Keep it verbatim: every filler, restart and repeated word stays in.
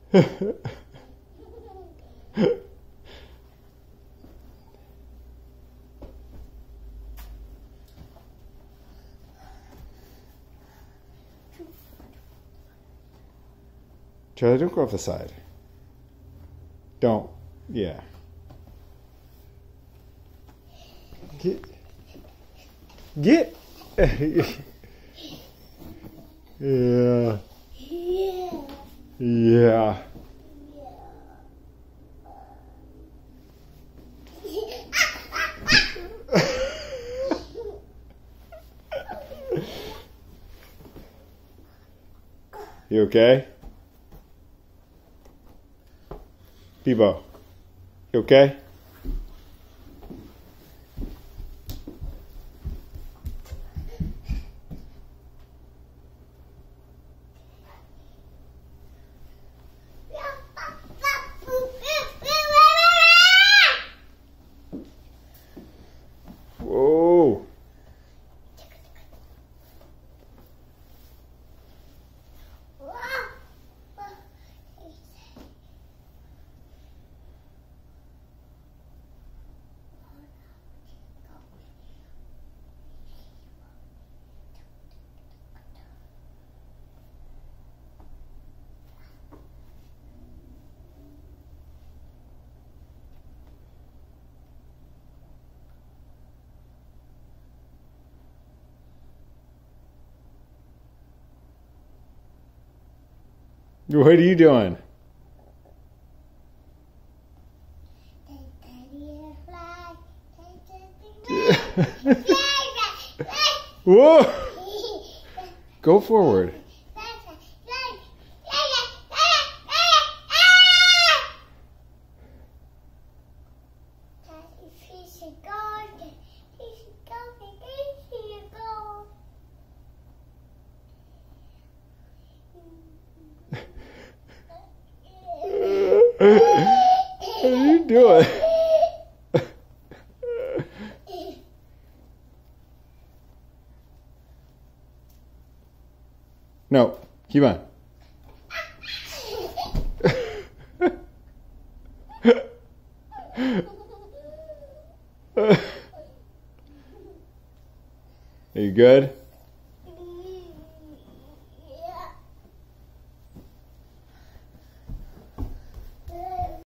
Charlie, don't go off the side. Don't. Yeah. Get. Get. Yeah. Yeah. You okay? Bebo, you okay? Whoa. What are you doing? Whoa! Go forward. What are you doing? No, keep on. Are you good?